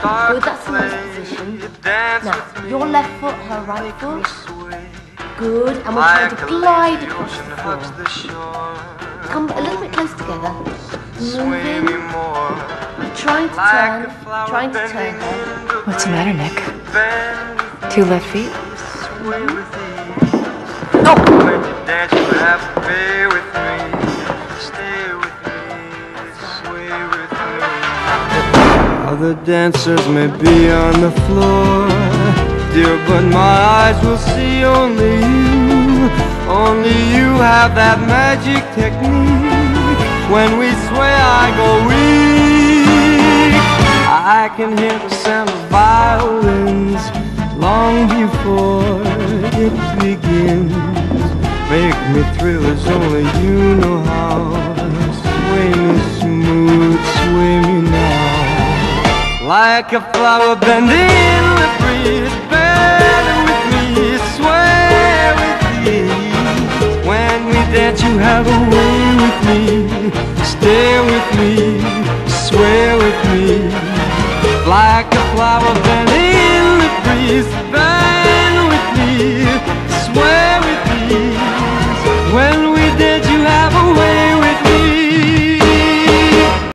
Good, that's a nice position. Now, your left foot, her right foot. Good, and we're trying to glide across the floor. Come a little bit close together. Moving. Trying to turn her. What's the matter, Nick? 2 left feet? Other dancers may be on the floor, dear, but my eyes will see only you. Only you have that magic technique. When we sway, I go weak. I can hear the sound of violins long before it begins. Make me thrill as only you know how. Sway me smooth, sway me now. Like a flower bending in the breeze, bend with me, sway with me. When we dance, you have a way with me. Stay with me, sway with me. Like a flower bending in the breeze.